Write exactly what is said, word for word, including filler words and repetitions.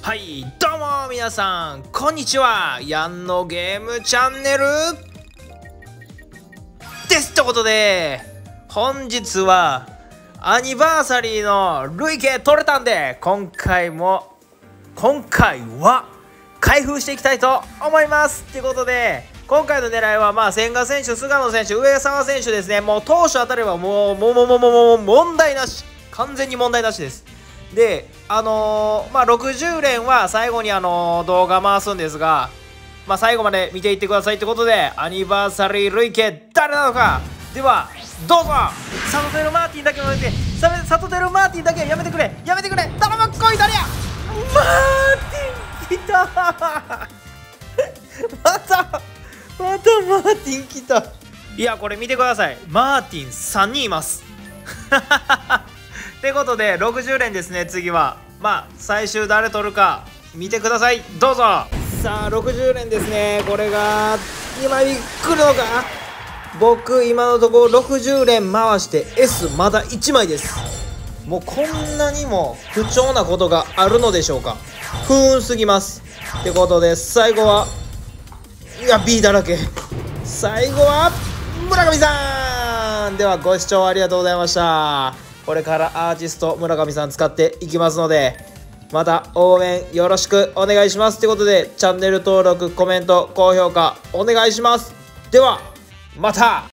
はい、どうも皆さん、こんにちは。ヤンのゲームチャンネルです。ということで、本日はアニバーサリーの累計取れたんで、今回も、今回は開封していきたいと思います。ということで、今回の狙いは、まあ、千賀選手、菅野選手、上沢選手ですね。もう投手当たればもう、もう、もう、もう、もう、問題なし。完全に問題なしです。で、あのー、まあ、ろくじゅう連は最後に、あのー、動画回すんですが、まあ、最後まで見ていってくださいってことで、アニバーサリー累計誰なのか。では、どうぞ。サトテル・マーティンだけやめて、サトテル・マーティンだけはやめてくれ。やめてくれ。頼む、来い、誰や。マーティン来たまた、またマーティン来た。いや、これ見てください。マーティンさんにんいます。ってことでろくじゅう連ですね。次はまあ最終誰取るか見てください。どうぞ。さあろくじゅう連ですね。これがにまい来るのか。僕今のところろくじゅう連回して エス まだいちまいです。もうこんなにも不調なことがあるのでしょうか。不運すぎます。ってことで最後はいや ビー だらけ。最後は村上さんではご視聴ありがとうございました。これからアーティスト村上さん使っていきますので、また応援よろしくお願いします。ということでチャンネル登録、コメント、高評価お願いします。ではまた。